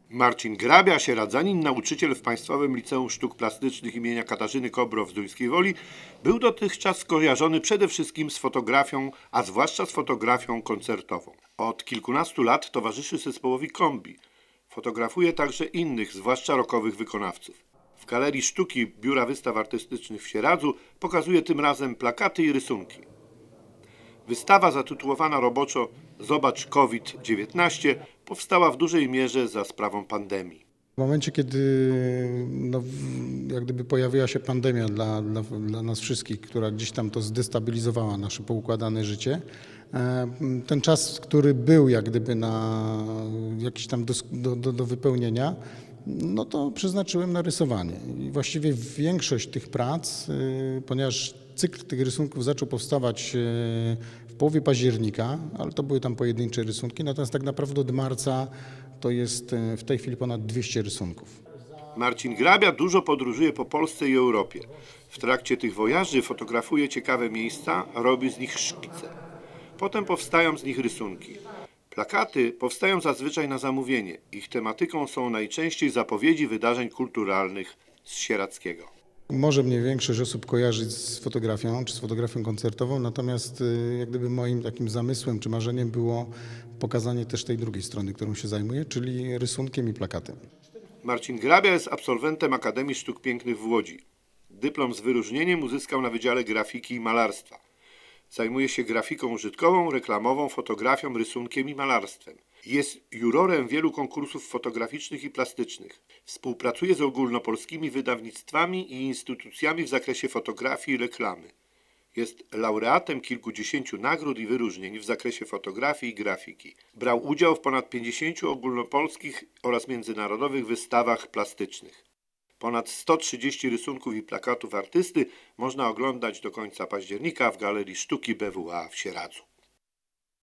Marcin Grabia, sieradzanin, nauczyciel w Państwowym Liceum Sztuk Plastycznych imienia Katarzyny Kobro w Zduńskiej Woli, był dotychczas skojarzony przede wszystkim z fotografią, a zwłaszcza z fotografią koncertową. Od kilkunastu lat towarzyszy zespołowi Kombi. Fotografuje także innych, zwłaszcza rockowych wykonawców. W Galerii Sztuki Biura Wystaw Artystycznych w Sieradzu pokazuje tym razem plakaty i rysunki. Wystawa zatytułowana roboczo Zobacz COVID-19 powstała w dużej mierze za sprawą pandemii. W momencie, kiedy jak gdyby pojawiła się pandemia dla nas wszystkich, która gdzieś tam to zdestabilizowała nasze poukładane życie, ten czas, który był jak gdyby na jakiś tam do wypełnienia, no to przeznaczyłem na rysowanie. I właściwie większość tych prac, ponieważ cykl tych rysunków zaczął powstawać w połowie października, ale to były tam pojedyncze rysunki, natomiast tak naprawdę od marca to jest w tej chwili ponad 200 rysunków. Marcin Grabia dużo podróżuje po Polsce i Europie. W trakcie tych wojaży fotografuje ciekawe miejsca, robi z nich szkice. Potem powstają z nich rysunki. Plakaty powstają zazwyczaj na zamówienie. Ich tematyką są najczęściej zapowiedzi wydarzeń kulturalnych z Sieradzkiego. Może mnie większość osób kojarzyć z fotografią czy z fotografią koncertową, natomiast jak gdyby moim takim zamysłem czy marzeniem było pokazanie też tej drugiej strony, którą się zajmuję, czyli rysunkiem i plakatem. Marcin Grabia jest absolwentem Akademii Sztuk Pięknych w Łodzi. Dyplom z wyróżnieniem uzyskał na Wydziale Grafiki i Malarstwa. Zajmuje się grafiką użytkową, reklamową, fotografią, rysunkiem i malarstwem. Jest jurorem wielu konkursów fotograficznych i plastycznych. Współpracuje z ogólnopolskimi wydawnictwami i instytucjami w zakresie fotografii i reklamy. Jest laureatem kilkudziesięciu nagród i wyróżnień w zakresie fotografii i grafiki. Brał udział w ponad 50 ogólnopolskich oraz międzynarodowych wystawach plastycznych. Ponad 130 rysunków i plakatów artysty można oglądać do końca października w Galerii Sztuki BWA w Sieradzu.